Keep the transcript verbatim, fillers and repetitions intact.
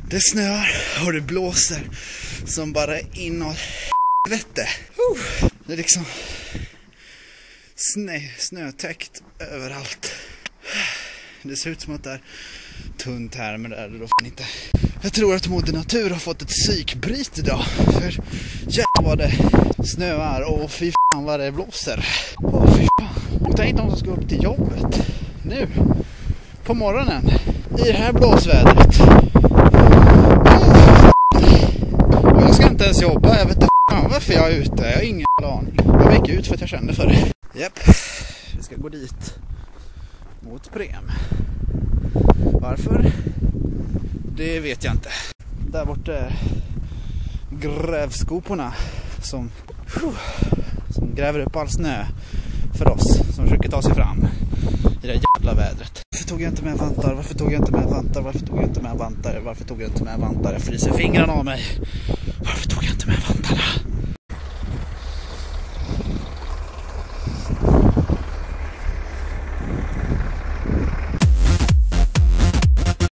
Det snöar och det blåser som bara inåt helvete. Uh, det är liksom snö, snötäckt överallt. Det ser ut som att det är tunt här, men det är det då fan inte. Jag tror att Moder Natur har fått ett psykbryt idag. För jävlar vad det snöar och fy fan vad det blåser. Åh fy fan. Och tänk de som ska upp till jobbet nu på morgonen i det här blåsvädret. Och jag ska inte ens jobba. Jag vet inte fan varför jag är ute. Jag har ingen aning. Jag gick ut för att jag kände för det. Japp. Vi ska gå dit mot Prem. Varför? Det vet jag inte. Där borta är grävskoporna som, som gräver upp all snö för oss som försöker ta sig fram i det jävla vädret. Varför tog jag inte med vantar? Varför tog jag inte med vantar? Varför tog jag inte med vantar? Varför tog jag inte med vantar? Jag fryser fingrarna av mig. Varför tog jag inte med vantarna?